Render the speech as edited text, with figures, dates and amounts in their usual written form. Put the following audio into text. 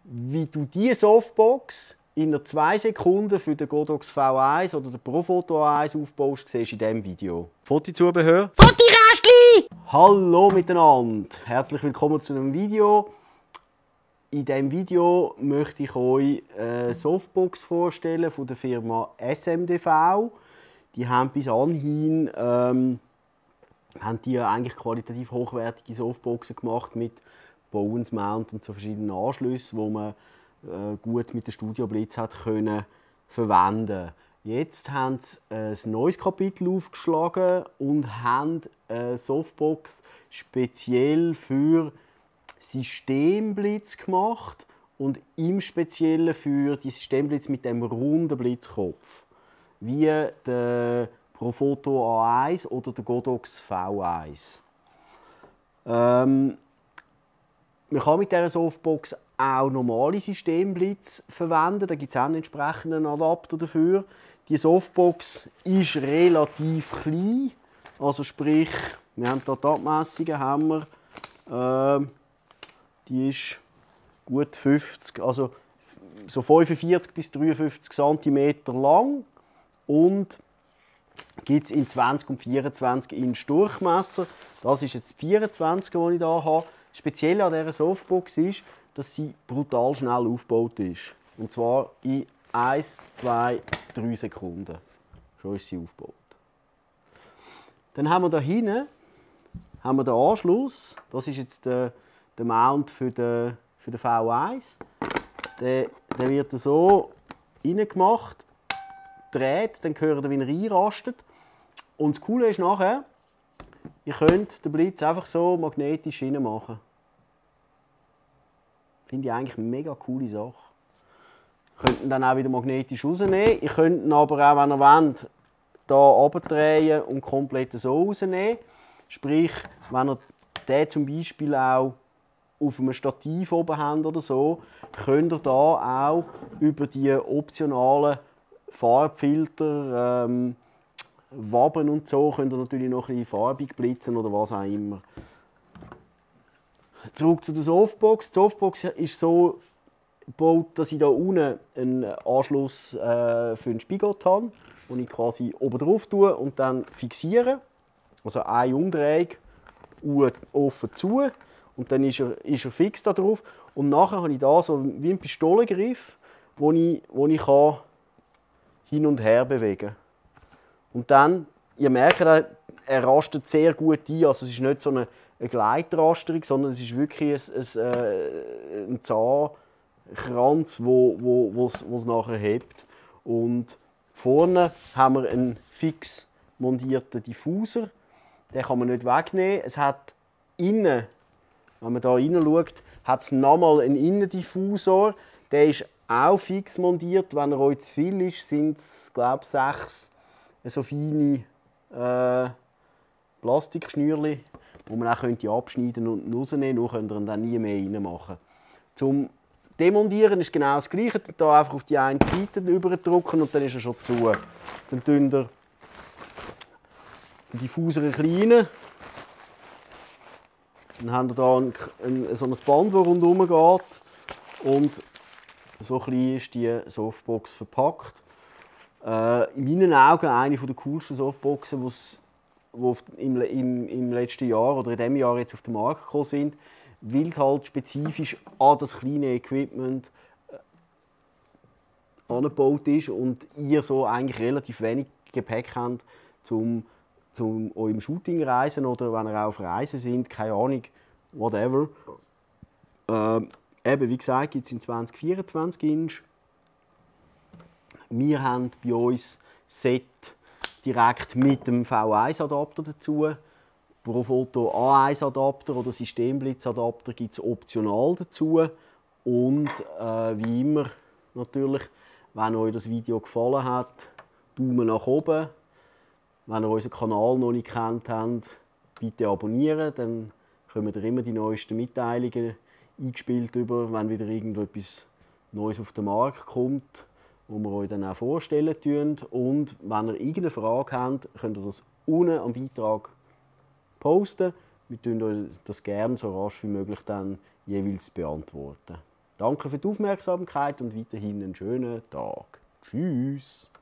Wie du diese Softbox in einer 2 Sekunden für den Godox V1 oder den Profoto A1 aufbaust, siehst du in diesem Video. Fotozubehör. Fotirastli! Hallo miteinander, herzlich willkommen zu einem Video. In diesem Video möchte ich euch eine Softbox vorstellen von der Firma SMDV. Die haben bis anhin haben die eigentlich qualitativ hochwertige Softboxen gemacht mit Bowens Mount und so verschiedenen Anschlüssen, wo man gut mit der Studio Blitz hat können verwenden. Jetzt haben sie ein neues Kapitel aufgeschlagen und haben eine Softbox speziell für Systemblitz gemacht und im Speziellen für die Systemblitz mit dem runden Blitzkopf, wie der Profoto A1 oder der Godox V1. Man kann mit dieser Softbox auch normale Systemblitz verwenden, da gibt es auch einen entsprechenden Adapter dafür. Die Softbox ist relativ klein, also sprich, wir haben hier die Abmessungen, die ist gut 50, also so 45 bis 53 cm lang und gibt es in 20 und 24 Inch Durchmesser. Das ist jetzt die 24, die ich hier habe. Speziell an dieser Softbox ist, dass sie brutal schnell aufgebaut ist. Und zwar in 1, 2, 3 Sekunden. Schon ist sie aufgebaut. Dann haben wir hier hinten den Anschluss. Das ist jetzt der Mount für den V1. Der wird so reingemacht, dreht, dann hört ihr, wie er einrastet. Und das Coole ist nachher, ihr könnt den Blitz einfach so magnetisch reinmachen. Finde ich eigentlich eine mega coole Sache. Ihr könnt ihn dann auch wieder magnetisch rausnehmen. Ihr könnt ihn aber auch, wenn ihr wollt, hier runterdrehen und komplett so rausnehmen. Sprich, wenn ihr den zum Beispiel auch auf einem Stativ oben habt oder so, könnt ihr da auch über die optionalen Farbfilter, Waben und so, könnt ihr natürlich noch ein bisschen farbig blitzen oder was auch immer. Zurück zu der Softbox. Die Softbox ist so gebaut, dass ich hier unten einen Anschluss für einen Spigot habe, den ich quasi oben drauf tue und dann fixiere. Also eine Umdrehung, offen zu und dann ist er fix da drauf. Und nachher habe ich da so wie einen Pistolengriff, wo ich hin und her bewegen kann. Und dann, ihr merkt, er rastet sehr gut ein. Also es ist nicht so eine Gleitrasterung, sondern es ist wirklich ein Zahnkranz, wo es nachher hebt. Und vorne haben wir einen fix montierten Diffuser. Den kann man nicht wegnehmen. Es hat innen, wenn man hier reinschaut, hat es nochmal einen Innendiffusor. Der ist auch fix montiert. Wenn er euch zu viel ist, sind es, glaube ich, 6 so feine Plastikschnürchen, die man auch abschneiden und rausnehmen könnte. Nur könnt ihr ihn dann nie mehr reinmachen. Zum Demontieren ist genau das Gleiche. Hier einfach auf die eine Seite überdrücken und dann ist er schon zu. Dann tun ihr den Diffuser ein bisschen rein. Dann habt ihr hier so ein Band, das rundherum geht. Und so klein ist die Softbox verpackt. In meinen Augen eine der coolsten Softboxen, die im letzten Jahr oder in diesem Jahr jetzt auf den Markt gekommen sind, weil es halt spezifisch an das kleine Equipment angebaut ist und ihr so eigentlich relativ wenig Gepäck habt, zum eurem Shooting reisen oder wenn ihr auch auf Reisen sind, keine Ahnung, whatever. Eben, wie gesagt, gibt es in 2024 Inch. Wir haben bei uns Set direkt mit dem V1-Adapter dazu. Profoto A1-Adapter oder Systemblitz-Adapter gibt es optional dazu. Und wie immer natürlich, wenn euch das Video gefallen hat, Daumen nach oben. Wenn ihr unseren Kanal noch nicht kennt habt, bitte abonnieren, dann kommen ihr immer die neuesten Mitteilungen eingespielt über, wenn wieder irgendetwas Neues auf den Markt kommt, wo wir euch dann auch vorstellen tun. Und wenn ihr irgendeine Frage habt, könnt ihr das unten am Beitrag posten. Wir tun euch das gerne so rasch wie möglich dann jeweils beantworten. Danke für die Aufmerksamkeit und weiterhin einen schönen Tag. Tschüss.